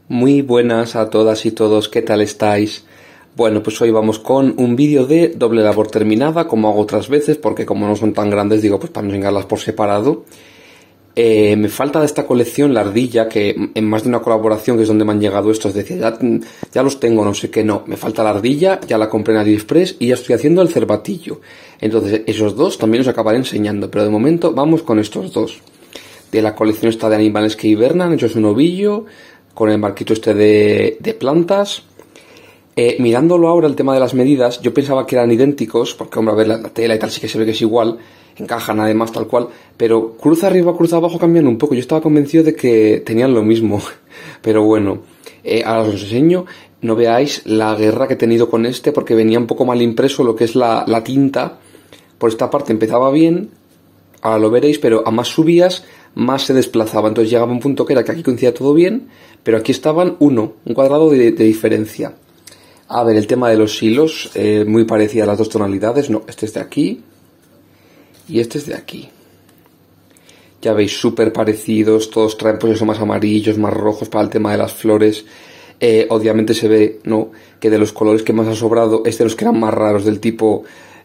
Muy buenas a todas y todos, ¿qué tal estáis? Bueno, pues hoy vamos con un vídeo de doble labor terminada, como hago otras veces, porque como no son tan grandes, digo, pues para no enseñarlas por separado. Me falta de esta colección la ardilla, que en más de una colaboración, que es donde me han llegado estos, decía, ya los tengo, no sé qué, no. Me falta la ardilla, ya la compré en AliExpress y ya estoy haciendo el cervatillo. Entonces, esos dos también os acabaré enseñando, pero de momento vamos con estos dos. De la colección esta de animales que hibernan, hechos un ovillo, con el marquito este de plantas. Mirándolo ahora, el tema de las medidas, yo pensaba que eran idénticos, porque hombre, a ver, la tela y tal sí que se ve que es igual, encajan además tal cual, pero cruz arriba, cruz abajo cambian un poco. Yo estaba convencido de que tenían lo mismo, pero bueno, ahora os enseño. No veáis la guerra que he tenido con este, porque venía un poco mal impreso lo que es la tinta. Por esta parte empezaba bien, ahora lo veréis, pero a más subías, más se desplazaba. Entonces llegaba un punto que era que aquí coincidía todo bien, pero aquí estaban un cuadrado de diferencia. A ver, el tema de los hilos, muy parecida a las dos tonalidades. No, este es de aquí y este es de aquí. Ya veis, súper parecidos, todos traen pues eso, más amarillos, más rojos para el tema de las flores. Obviamente se ve, ¿no?, que de los colores que más ha sobrado, es de los que eran más raros, del tipo,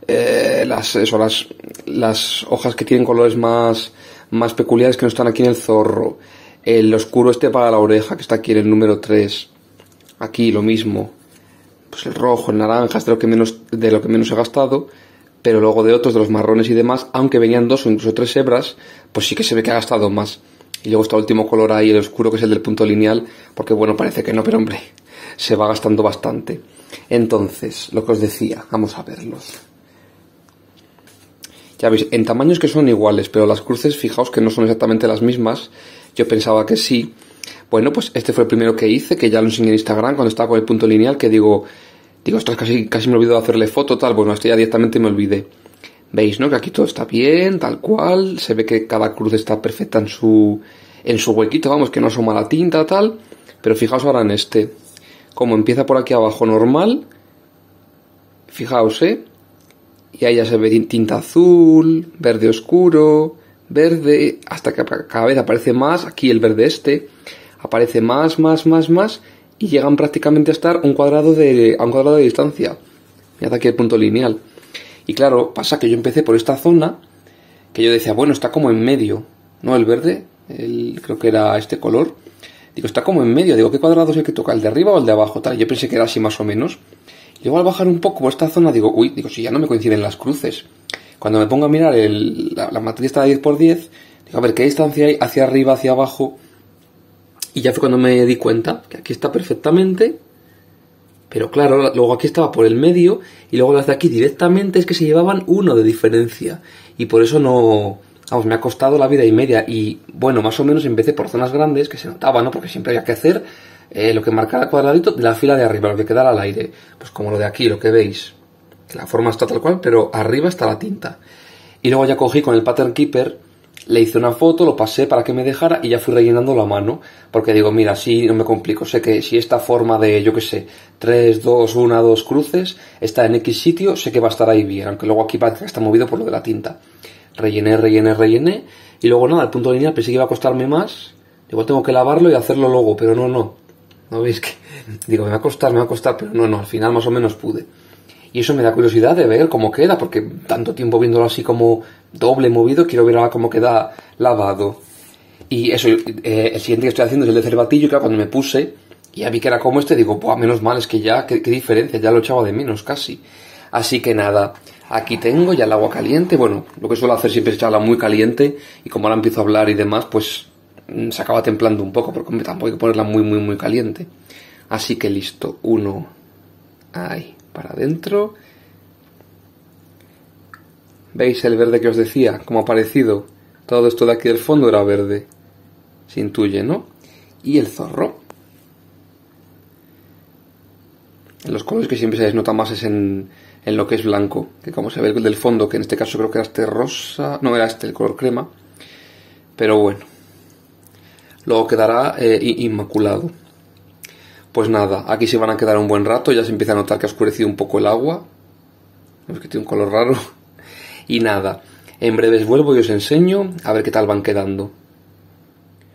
las hojas que tienen colores más peculiares que no están aquí en el zorro. El oscuro este para la oreja, que está aquí en el número 3. Aquí lo mismo. Pues el rojo, el naranja es de lo que menos he gastado, pero luego de otros, de los marrones y demás, aunque venían 2 o incluso 3 hebras, pues sí que se ve que ha gastado más. Y luego está el último color ahí, el oscuro, que es el del punto lineal, porque bueno, parece que no, pero hombre, se va gastando bastante. Entonces, lo que os decía, vamos a verlos. Ya veis, en tamaños que son iguales, pero las cruces, fijaos que no son exactamente las mismas. Yo pensaba que sí. Bueno, pues este fue el primero que hice, que ya lo enseñé en Instagram cuando estaba con el punto lineal, que digo, ostras, casi me olvido de hacerle foto, tal. Bueno, este ya directamente me olvidé. Veis, ¿no?, que aquí todo está bien, tal cual. Se ve que cada cruz está perfecta en su huequito, vamos, que no asoma la tinta, tal. Pero fijaos ahora en este. Como empieza por aquí abajo normal. Fijaos, y ahí ya se ve tinta azul, verde oscuro, verde, hasta que cada vez aparece más. Aquí el verde aparece más, y llegan prácticamente a estar a un cuadrado de distancia. Mirad aquí el punto lineal. Y claro, pasa que yo empecé por esta zona, que yo decía, bueno, está como en medio, ¿no? El verde, creo que era este color. Digo, está como en medio. Digo, ¿qué cuadrado es el que toca? ¿El de arriba o el de abajo? Tal. Yo pensé que era así más o menos. Y luego al bajar un poco por esta zona, digo, si ya no me coinciden las cruces. Cuando me pongo a mirar la matriz está de 10×10, digo, a ver, ¿qué distancia hay hacia arriba, hacia abajo? Y ya fue cuando me di cuenta que aquí está perfectamente, pero claro, luego aquí estaba por el medio, y luego las de aquí directamente es que se llevaban 1 de diferencia. Y por eso no, vamos, me ha costado la vida y media. Y bueno, más o menos empecé por zonas grandes, que se notaba, ¿no?, porque siempre había que hacer lo que marcara el cuadradito de la fila de arriba, lo que quedara al aire. Pues como lo de aquí, lo que veis, que la forma está tal cual, pero arriba está la tinta. Y luego ya cogí con el Pattern Keeper, le hice una foto, lo pasé para que me dejara y ya fui rellenando la mano, porque digo, mira, así no me complico. Sé que si esta forma de, yo qué sé, 3, 2, 1, 2 cruces está en X sitio, sé que va a estar ahí bien, aunque luego aquí parece que está movido por lo de la tinta. Rellené, y luego nada, el punto lineal pensé que iba a costarme más. Digo, tengo que lavarlo y hacerlo luego, pero no veis que, digo, me va a costar, pero no, al final más o menos pude. Y eso me da curiosidad de ver cómo queda, porque tanto tiempo viéndolo así como doble movido, quiero ver ahora cómo queda lavado. Y eso, el siguiente que estoy haciendo es el de cervatillo, y claro, cuando me puse, y ya vi que era como este, digo, pues menos mal, es que ya, qué diferencia, ya lo echaba de menos casi. Así que nada, aquí tengo ya el agua caliente. Bueno, lo que suelo hacer siempre es echarla muy caliente, y como ahora empiezo a hablar y demás, pues se acaba templando un poco, porque tampoco hay que ponerla muy caliente. Así que listo, ahí, para adentro. ¿Veis el verde que os decía? Como ha aparecido. Todo esto de aquí del fondo era verde. Se intuye, ¿no? Y el zorro. En los colores que siempre se les nota más es en lo que es blanco. Que como se ve el del fondo, que en este caso creo que era este rosa. No, era este, el color crema. Pero bueno. Luego quedará inmaculado. Pues nada, aquí se van a quedar un buen rato. Ya se empieza a notar que ha oscurecido un poco el agua. Es que tiene un color raro. Y nada, en breves vuelvo y os enseño a ver qué tal van quedando.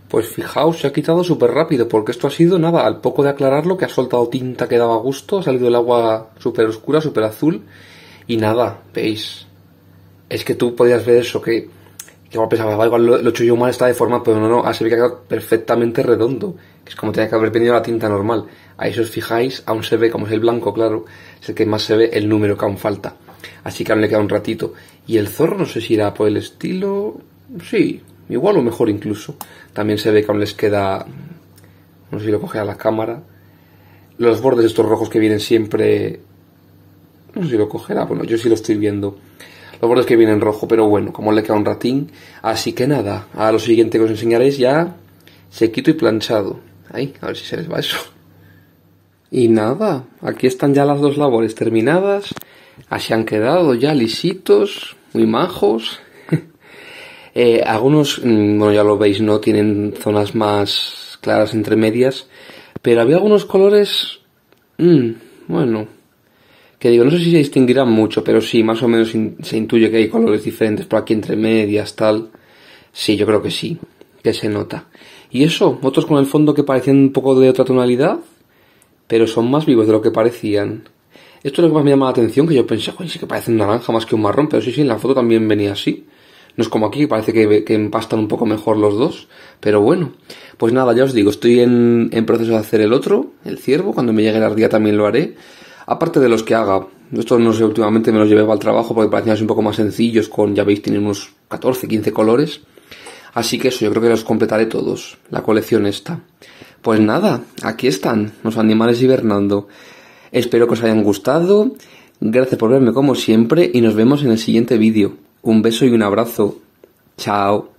Pues fijaos, se ha quitado súper rápido, porque esto ha sido nada, al poco de aclararlo, que ha soltado tinta que daba gusto, ha salido el agua súper oscura, súper azul, y nada, veis. Es que tú podías ver eso, que igual pensaba, igual lo he hecho yo mal, está deformado, pero no, se ve que ha quedado perfectamente redondo, que es como tenía que haber venido la tinta normal. Ahí si os fijáis, aún se ve, como es el blanco, claro, es el que más se ve el número que aún falta. Así que aún le queda un ratito. Y el zorro, no sé si irá por el estilo, sí, igual o mejor incluso. También se ve que aún les queda, no sé si lo coge a la cámara, los bordes estos rojos que vienen siempre, no sé si lo cogerá, bueno, yo sí lo estoy viendo. Los bordes que vienen rojo, pero bueno, como le queda un ratín. Así que nada, a lo siguiente que os enseñaré es ya sequito y planchado. Ahí, a ver si se les va eso. Y nada, aquí están ya las dos labores terminadas. Así han quedado ya lisitos, muy majos. Algunos, bueno, ya lo veis, no tienen zonas más claras entre medias. Pero había algunos colores, bueno, que digo, no sé si se distinguirán mucho, pero sí, más o menos se intuye que hay colores diferentes por aquí entre medias, tal. Sí, yo creo que sí, que se nota. Y eso, otros con el fondo que parecían un poco de otra tonalidad, pero son más vivos de lo que parecían. Esto es lo que más me llama la atención, que yo pensé, joder, sí que parece un naranja más que un marrón, pero sí, en la foto también venía así. No es como aquí, que parece que empastan un poco mejor los dos, pero bueno. Pues nada, ya os digo, estoy en proceso de hacer el otro, el ciervo, cuando me llegue la ardilla también lo haré. Aparte de los que haga, estos no sé, últimamente me los llevé al trabajo porque parecían un poco más sencillos, ya veis, tienen unos 14, 15 colores. Así que eso, yo creo que los completaré todos, la colección esta. Pues nada, aquí están, los animales hibernando. Espero que os hayan gustado, gracias por verme como siempre y nos vemos en el siguiente vídeo. Un beso y un abrazo. Chao.